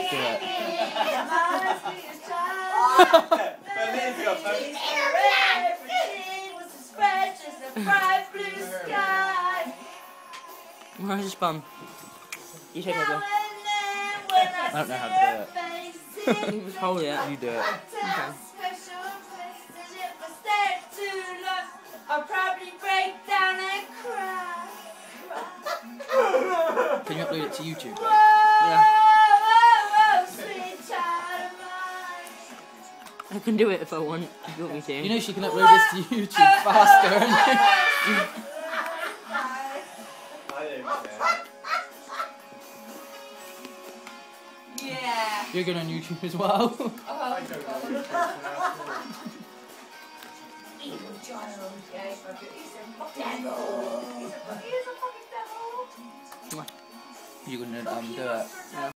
Do it. Where's the spun? You take it, Bill. I don't know how to do it. You just hold it. You do it. Okay. I'll probably break down and cry. Can you upload it to YouTube? Yeah. Whoa, sweet child of mine. I can do it if I want. If you want me to. You know she can upload this to YouTube faster. Yeah. You're good on YouTube as well. Evil child. Yeah, he's a fucking devil. He's a fucking devil. You're gonna do it.